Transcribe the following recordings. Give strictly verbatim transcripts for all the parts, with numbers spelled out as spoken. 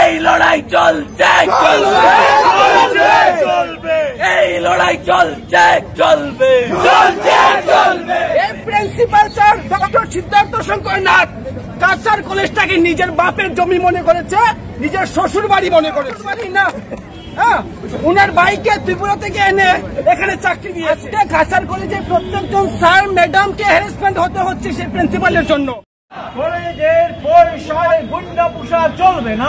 এই লড়াই চলছে চলবে চলবে এই লড়াই চলছে চলবে চলছে চলবে। এই principal sir doctor Siddhartha Shankar Nath Cachar কলেজটাকে নিজের বাপের জমি মনে করেছে, নিজের শ্বশুর বাড়ি মনে করেছে না। হ্যাঁ, উনার বাইকে ত্রিপুরা থেকে এনে এখানে চাকরি দিয়েছে। কাছাড় কলেজের প্রত্যেকজন স্যার ম্যাডামকে হ্যারাসমেন্ট হতে হচ্ছে সেই প্রিন্সিপালের জন্য। কলেজের পরিসরে গুন্ডা পুষা চলবে না,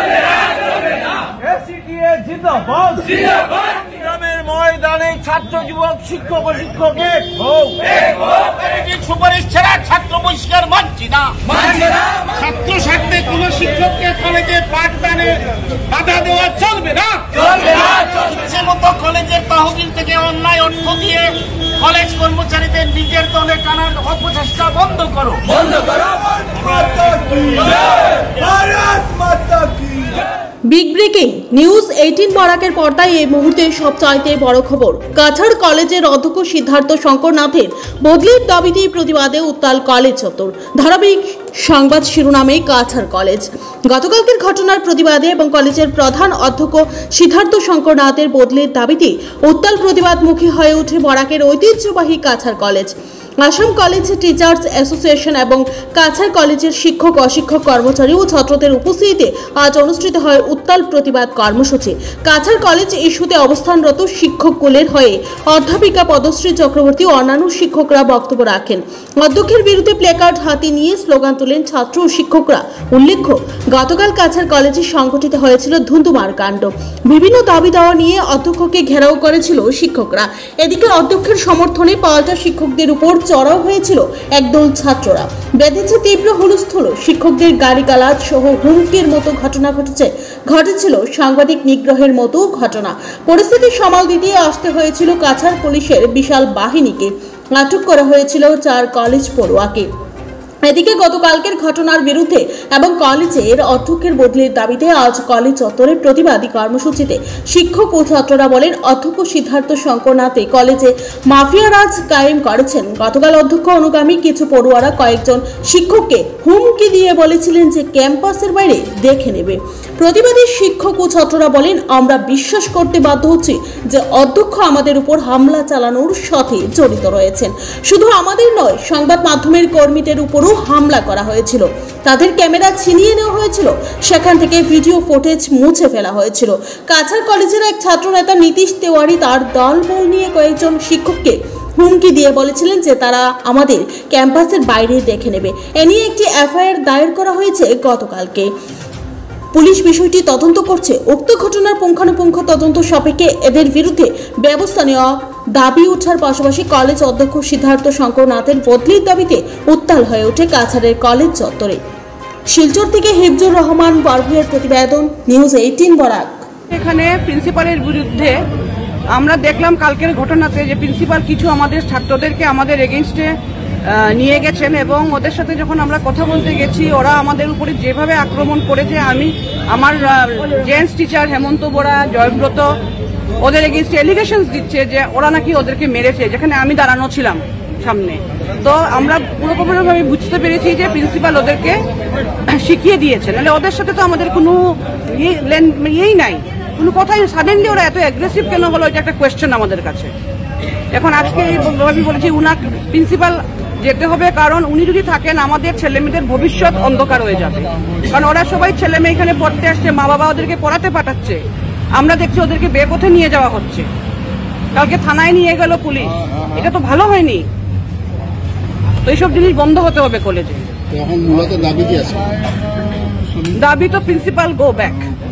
এসিটিএ জিন্দাবাদ। গ্রামের ময়দানে ছাত্র যুবক শিক্ষক ও শিক্ষকের সুপারিশ ছাড়া ছাত্র বহিষ্কার মানছি না। ছাত্র স্বার্থে কোন শিক্ষককে কলেজে পাঠদানে বাধা দেওয়া চলবে না। সে মতো কলেজের তহবিল থেকে অন্যায় অর্থ দিয়ে কলেজ কর্মচারীদের নিজের দলে টানার অপচেষ্টা বন্ধ করো বন্ধ করো। বিগ ব্রেকিং নিউজ এইটিন বরাকের পর্দায় এই মুহূর্তে সবচাইতে বড় খবর। কাছাড় কলেজের অধ্যক্ষ সিদ্ধার্থ শঙ্কর নাথের বদলির দাবিতে প্রতিবাদে উত্তাল কলেজ চত্বর। ধারাবাহিক সংবাদ শিরোনামে কাছাড় কলেজ। গতকালকের ঘটনার প্রতিবাদে এবং কলেজের প্রধান অধ্যক্ষ সিদ্ধার্থ শঙ্কর নাথের বদলির দাবিতে উত্তাল প্রতিবাদমুখী হয়ে ওঠে বরাকের ঐতিহ্যবাহী Cachar college. Assam college teachers association এবং কাছাড় কলেজের শিক্ষক অশিক্ষক কর্মচারী ও ছাত্রদের উপস্থিতিতে আজ অনুষ্ঠিত হয় উত্তাল প্রতিবাদ কর্মসূচি। কাছাড় কলেজ ইস্যুতে অবস্থানরত শিক্ষক কুলের হয়ে অধ্যাপিকা পদশ্রী চক্রবর্তী ও অন্যান্য শিক্ষকরা বক্তব্য রাখেন। অধ্যক্ষের বিরুদ্ধে প্লেকার্ড হাতে নিয়ে স্লোগান তোলেন ছাত্র ও শিক্ষকরা। উল্লেখ্য, গতকাল কাছাড় কলেজে সংঘটিত হয়েছিল ধুন্ধুমার কাণ্ড। বিভিন্ন দাবি দাওয়া নিয়ে অধ্যক্ষকে ঘেরাও করেছিল শিক্ষকরা। এদিকে অধ্যক্ষের সমর্থনে পাল্টা শিক্ষকদের উপর চড়াও হয়েছিল একদল ছাত্ররা। বেঁধেছে তীব্র হুলস্থুল। শিক্ষকদের গালিগালাজ সহ হুমকির মতো ঘটনা ঘটেছে ঘটেছিল সাংবাদিক নিগ্রহের মতো ঘটনা। পরিস্থিতি সামাল দিতে আসতে হয়েছিল কাছাড় পুলিশের বিশাল বাহিনীকে। আটক করা হয়েছিল চার কলেজ পড়ুয়াকে। এদিকে গতকালকের ঘটনার বিরুদ্ধে এবং কলেজের অধ্যক্ষের বদলির দাবিতে আজ কলেজ চত্বরে প্রতিবাদী কর্মসূচিতে শিক্ষক ও ছাত্ররা বলেন, অধ্যক্ষ সিদ্ধার্থ শঙ্কর নাথে কলেজে মাফিয়া রাজ কায়েম করেছেন। গতকাল অধ্যক্ষ অনুগামী কিছু পড়ুয়ারা কয়েকজন শিক্ষককে হুমকি দিয়ে বলেছিলেন যে ক্যাম্পাসের বাইরে দেখে নেবে। প্রতিবাদী শিক্ষক ও ছাত্ররা বলেন, আমরা বিশ্বাস করতে বাধ্য হচ্ছি যে অধ্যক্ষ আমাদের উপর হামলা চালানোর সাথে জড়িত রয়েছেন। শুধু আমাদের নয়, সংবাদ মাধ্যমের কর্মীদের উপর হামলা করা হয়েছিল। তাদের ক্যামেরা ছিনিয়ে নেওয়া হয়েছিল। সেখান থেকে ভিডিও ফুটেজ মুছে ফেলা হয়েছিল। কাছাড় কলেজের এক ছাত্র নেতা নীতিশ তেওয়ারি তার দলবল নিয়ে কয়েকজন শিক্ষককে হুমকি দিয়ে বলেছিলেন যে তারা আমাদের ক্যাম্পাসের বাইরে দেখে নেবে। এ নিয়ে একটি এফআইআর দায়ের করা হয়েছে গতকালকে। পুলিশ বিষয়টি তদন্ত করছে। উক্ত ঘটনার পুঙ্খানুপুঙ্খ তদন্ত সাপেক্ষে এদের বিরুদ্ধে ব্যবস্থা নেওয়া দাবি ওঠার পাশাপাশি কলেজ অধ্যক্ষ সিদ্ধার্থ শঙ্কর নাথের বদলির দাবিতে উত্তাল হয়ে ওঠে কাছাড়ের কলেজ চত্বরে। শিলচর থেকে হিফজুর রহমান বারভুইয়ের প্রতিবেদন, নিউজ এইটিন বরাক। এখানে প্রিন্সিপালের বিরুদ্ধে আমরা দেখলাম কালকের ঘটনাতে যে প্রিন্সিপাল কিছু আমাদের ছাত্রদেরকে আমাদের এগেইনস্টে নিয়ে গেছেন এবং ওদের সাথে যখন আমরা কথা বলতে গেছি ওরা আমাদের উপরে যেভাবে আক্রমণ করেছে, আমি আমার জেন্টস টিচার হেমন্ত বোরা, জয়ব্রত ওদের এগেইনস্টে এলিগেশনস দিচ্ছে যে ওরা নাকি ওদেরকে মেরেছে, যেখানে আমি দাঁড়ানো ছিলাম সামনে। তো আমরা পুরোপুরিভাবে বুঝতে পেরেছি যে প্রিন্সিপাল ওদেরকে শিখিয়ে দিয়েছে, নাহলে ওদের সাথে তো আমাদের কোনো ইয়েই নাই, কোনো কথাই। সাডেনলি ওরা এত অ্যাগ্রেসিভ কেন হলো, এটা একটা কোয়েশ্চেন আমাদের কাছে। এখন আজকে আমি বলেছি উনার প্রিন্সিপাল যেতে হবে, কারণ উনি যদি থাকেন আমাদের ছেলে মেয়েদের ভবিষ্যৎ অন্ধকার হয়ে যাবে। কারণ ওরা সবাই ছেলে মেয়ে এখানে পড়তে আসছে, মা বাবা ওদেরকে পড়াতে পাঠাচ্ছে, আমরা দেখছি ওদেরকে বেপথে নিয়ে যাওয়া হচ্ছে। কালকে থানায় নিয়ে গেল পুলিশ, এটা তো ভালো হয়নি। তো এইসব জিনিস বন্ধ হতে হবে কলেজে। এখন মূলত দাবি কি আছে? দাবি তো প্রিন্সিপাল গো ব্যাক।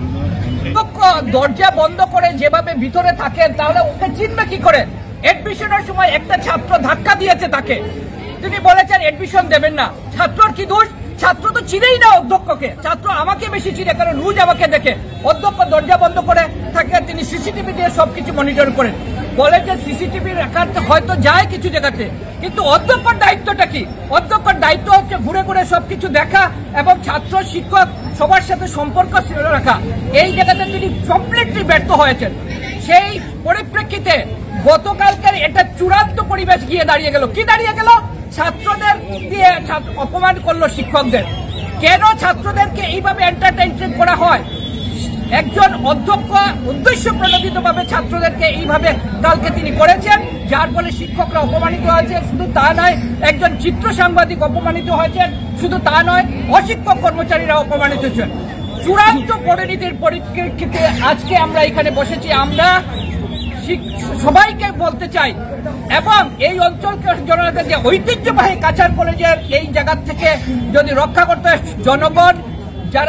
দরজা বন্ধ করে যেভাবে ভিতরে থাকেন, তাহলে ওকে চিনবে কি করে? এডমিশনের সময় একটা ছাত্র ধাক্কা দিয়েছে তাকে, তিনি বলেছেন এডমিশন দেবেন না। ছাত্রর কি দোষ? ছাত্র তো চিনেই না অধ্যক্ষকে। ছাত্র আমাকে বেশি চিনে, কারণ রোজ আমাকে দেখে। অধ্যক্ষ দরজা বন্ধ করে থাকে, তিনি সিসিটিভি দিয়ে সবকিছু মনিটর করেন। কলেজের সিসিটিভি রাখাতে হয়তো যায় কিছু জায়গাতে, কিন্তু অধ্যক্ষর দায়িত্বটা কি? অধ্যক্ষর দায়িত্ব হচ্ছে ঘুরে ঘুরে সবকিছু দেখা এবং ছাত্র শিক্ষক সবার সাথে সম্পর্ক রাখা। এই জায়গাতে তিনি কমপ্লিটলি ব্যর্থ হয়েছেন। সেই পরিপ্রেক্ষিতে গতকালকের এটা চূড়ান্ত পরিবেশ গিয়ে দাঁড়িয়ে গেল। কি দাঁড়িয়ে গেল? ছাত্রদের দিয়ে অপমান করলো শিক্ষকদের। কেন ছাত্রদেরকে এইভাবে এন্টারটেইনমেন্ট করা হয়? একজন অধ্যক্ষ উদ্দেশ্য প্রণোদিতভাবে ছাত্রদেরকে এইভাবে কালকে তিনি করেছেন, যার ফলে শিক্ষকরা অপমানিত হয়েছে। শুধু তা নয়, একজন চিত্র সাংবাদিক অপমানিত হয়েছেন। শুধু তা নয়, অশিক্ষক কর্মচারীরা অপমানিত হয়েছেন। চূড়ান্ত পরিণতির পরিপ্রেক্ষিতে আজকে আমরা এখানে বসেছি। আমরা সবাইকে বলতে চাই এবং এই অঞ্চলকে জনগণকে যে ঐতিহ্যবাহী কাছাড় কলেজের এই জায়গা থেকে যদি রক্ষা করতে হয়, জনগণ যারা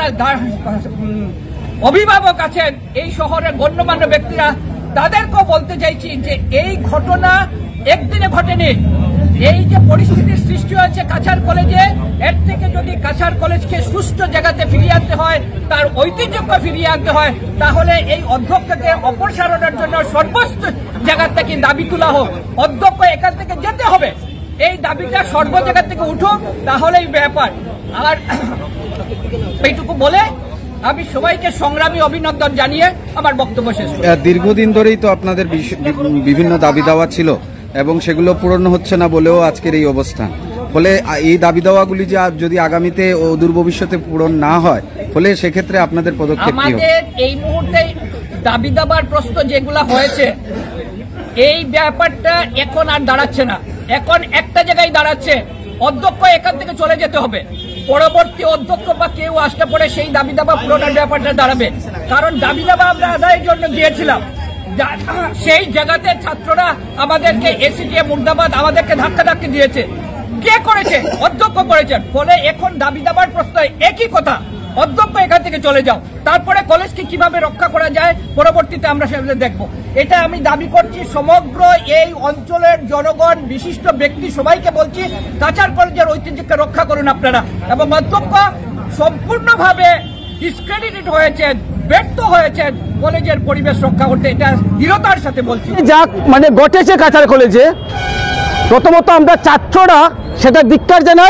অভিভাবক আছেন এই শহরের গণ্যমান্য ব্যক্তিরা, তাদেরকেও বলতে চাইছি যে এই ঘটনা একদিনে ঘটেনি। এই যে পরিস্থিতির সৃষ্টি হয়েছে কাছাড় কলেজে, এর থেকে যদি কাছাড় কলেজকে সুস্থ জায়গাতে ফিরিয়ে আনতে হয়, তার ঐতিহ্যকে ফিরিয়ে আনতে হয়, তাহলে এই অধ্যক্ষকে অপসারণের জন্য সর্বোচ্চ জায়গা থেকে দাবি তোলা হোক। অধ্যক্ষ এখান থেকে যেতে হবে, এই দাবিটা সর্ব জায়গা থেকে উঠুক, তাহলেই ব্যাপার। আর এইটুকু বলে আমি সবাইকে সংগ্রামী অভিনন্দন জানিয়ে আমার বক্তব্য শেষ করি। দীর্ঘদিন ধরেই তো আপনাদের বিভিন্ন দাবি দাওয়া ছিল এবং সেগুলো পূরণ হচ্ছে না বলেও আজকের এই অবস্থান। ফলে এই দাবি দাওয়াগুলি যে যদি আগামীতে ও দূর ভবিষ্যতে পূরণ না হয়, ফলে সেক্ষেত্রে আপনাদের পদক্ষেপ কি হবে? আমাদের এই মুহূর্তে দাবি দাবার প্রশ্ন যেগুলো হয়েছে, এই ব্যাপারটা এখন আর দাঁড়াচ্ছে না। এখন একটা জায়গায় দাঁড়াচ্ছে, অধ্যক্ষ এখান থেকে চলে যেতে হবে। পরবর্তী অধ্যক্ষ বা কেউ আসতে পরে সেই দাবি দাবা পূরণের ব্যাপারটা দাঁড়াবে। কারণ দাবি দাবা আমরা আদায়ের জন্য দিয়েছিলাম, সেই জায়গাতে ছাত্ররা আমাদেরকে এসিটিএ মুর্দাবাদ আমাদেরকে ধাক্কা ধাক্কি দিয়েছে। কে করেছে? অধ্যক্ষ করেছেন। ফলে এখন দাবি দাবার প্রশ্ন একই কথা, অধ্যক্ষ এখান থেকে চলে যাও, তারপরে কলেজকে কিভাবে রক্ষা করা যায় পরবর্তীতে আমরা সেগুলো দেখব। এটা আমি দাবি করছি সমগ্র এই অঞ্চলের জনগণ, বিশিষ্ট ব্যক্তি সবাইকে বলছি, কাছাড় কলেজের ঐতিহ্যকে রক্ষা করুন আপনারা। এবং অধ্যক্ষ সম্পূর্ণভাবে ডিসক্রেডিটেড হয়েছেন, ব্যর্থ হয়েছেন কলেজের পরিবেশ রক্ষা করতে, এটা দৃঢ়তার সাথে বলছি। যা মানে ঘটেছে কাছাড় কলেজে, প্রথমত আমরা ছাত্ররা সেটা ধিক্কার জানাই।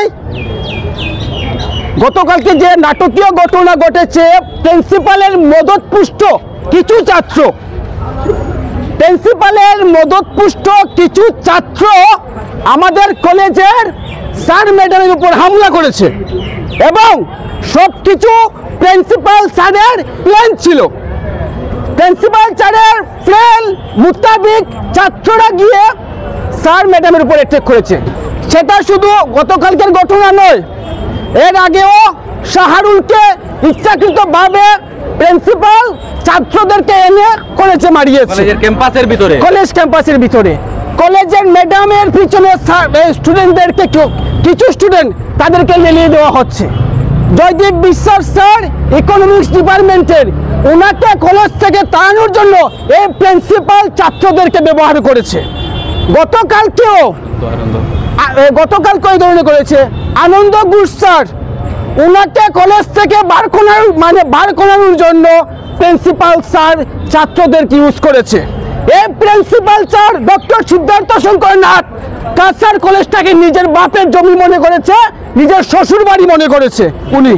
গতকালকে যে নাটকীয় ঘটনা ঘটেছে, প্রিন্সিপালের মদতপুষ্ট কিছু ছাত্র প্রিন্সিপালের মদতপুষ্ট কিছু ছাত্র আমাদের কলেজের স্যার ম্যাডামের উপর হামলা করেছে এবং সবকিছু প্রিন্সিপাল স্যারের প্ল্যান ছিল। প্রিন্সিপাল স্যারের প্ল্যান মোতাবেক ছাত্ররা গিয়ে স্যার ম্যাডামের উপর অ্যাটাক করেছে। সেটা শুধু গতকালকের ঘটনা নয়, এর আগেও শাহরুলকে ইচ্ছাকৃতভাবে প্রিন্সিপাল ছাত্রদেরকে এনে কলেজে মারিয়েছে, কলেজের ক্যাম্পাসের ভিতরে কলেজ ক্যাম্পাসের ভিতরে কলেজের ম্যাডামের পিছনে স্টুডেন্টদেরকে কিছু স্টুডেন্ট তাদেরকে লেলিয়ে দেওয়া হচ্ছে। জয়দীপ বিশ্বাস স্যার ইকোনমিক্স ডিপার্টমেন্টের, ওনাকে কলেজ থেকে তাড়ানোর জন্য এই প্রিন্সিপাল ছাত্রদেরকে ব্যবহার করেছে। গতকালকেও গতকালকে ওই ধরনের করেছে। আনন্দ ঘোষ স্যার, ওনাকে কলেজ থেকে বার করার মানে বার করানোর জন্য প্রিন্সিপাল স্যার ছাত্রদেরকে ইউজ করেছে। এই principal sir doctor Siddhartha Shankar Nath Cachar কলেজটাকে নিজের বাপের জমি মনে করেছে, নিজের শ্বশুর বাড়ি মনে করেছে। উনি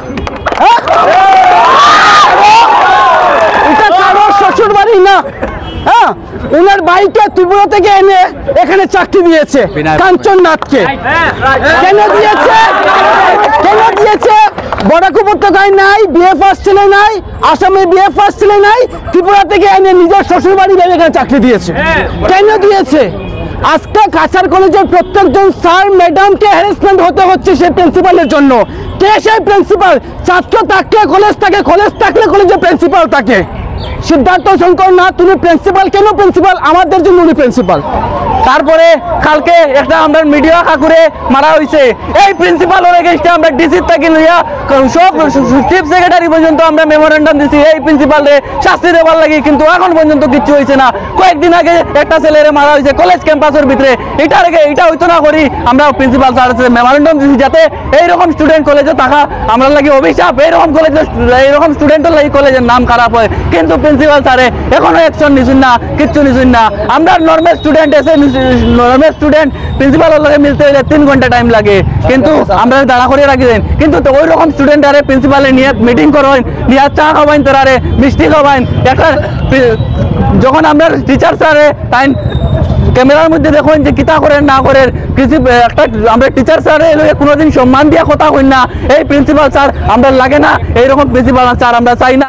এটা কারো শ্বশুর বাড়ি না, হ্যাঁ, ওনার বাইকে ত্রিপুরা থেকে এনে এখানে চাকরি দিয়েছে কাঞ্চন নাথকে। কেন দিয়েছে? কেন দিয়েছে? বরাক উপত্যকায় নাই, বিএ ফার্স্ট ছেলে নাই, আসামে বিএ ফার্স্ট ছেলে নাই, ত্রিপুরা থেকে এনে নিজের শ্বশুর বাড়ি এখানে চাকরি দিয়েছে। কেন দিয়েছে? আজকে কাছাড় কলেজের প্রত্যেকজন স্যার ম্যাডামকে হ্যারাসমেন্ট হতে হচ্ছে সেই প্রিন্সিপালের জন্য। কে সেই প্রিন্সিপাল? ছাত্র থাকলে কলেজ থাকে, কলেজ থাকলে কলেজে প্রিন্সিপাল থাকে। সিদ্ধার্থ শঙ্কর নাথ উনি প্রিন্সিপাল। কেন প্রিন্সিপাল? আমাদের জন্য উনি প্রিন্সিপাল। তারপরে কালকে একটা আমরা মিডিয়া কাকুরে মারা হয়েছে, এই প্রিন্সিপাল ওর এগেইনস্টে আমরা ডিসি থেকে লইয়া সব চিফ সেক্রেটারি পর্যন্ত আমরা মেমোরেন্ডাম দিছি এই প্রিন্সিপালরে শাস্তি দেওয়ার লাগে, কিন্তু এখন পর্যন্ত কিচ্ছু হয়েছে না। কয়েকদিন আগে একটা ছেলেরে মারা হয়েছে কলেজ ক্যাম্পাসের ভিতরে, এটার আগে এটা হইতো না করি আমরা প্রিন্সিপাল স্যার মেমোরেন্ডাম দিছি যাতে এইরকম স্টুডেন্ট কলেজে থাকা আমরা লাগে অভিশাপ, এইরকম কলেজে এইরকম স্টুডেন্টের লাগে কলেজের নাম খারাপ হয়, কিন্তু প্রিন্সিপাল স্যারে এখনো অ্যাকশন নিছুন না, কিচ্ছু নিছুন না। আমরা নর্মাল স্টুডেন্ট এসে নর্মাল স্টুডেন্ট প্রিন্সিপালের লগে মিলতে হলে তিন ঘন্টা টাইম লাগে, কিন্তু আমরা দাঁড়া করে রাখি দেন। কিন্তু ওই রকম স্টুডেন্ট আরে প্রিন্সিপালে নিয়ে মিটিং করেন, নিয়ে চা খাওয়াইন, তোরারে মিষ্টি খাওয়াইন। একটা যখন আমরা টিচার স্যারে তাই ক্যামেরার মধ্যে দেখুন যে কিতা করেন না করেন, একটা আমরা টিচার স্যারে কোনোদিন সম্মান দিয়ে কথা হই না। এই প্রিন্সিপাল স্যার আমরা লাগে না, এইরকম প্রিন্সিপাল স্যার আমরা চাই না।